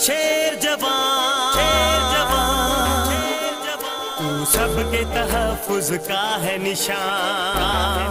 शेर जवान, तू सबके तहफ्फुज़ का है निशान।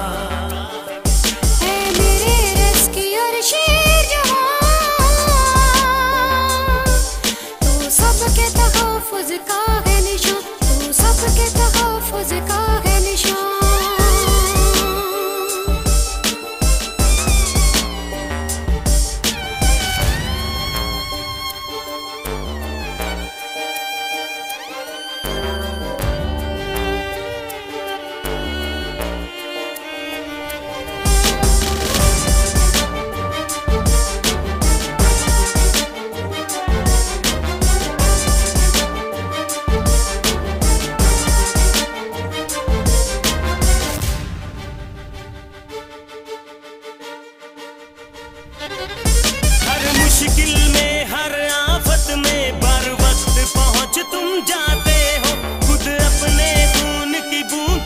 मुश्किल में हर आफत में बर वक्त पहुंच तुम जाते हो, खुद अपने खून की बूंद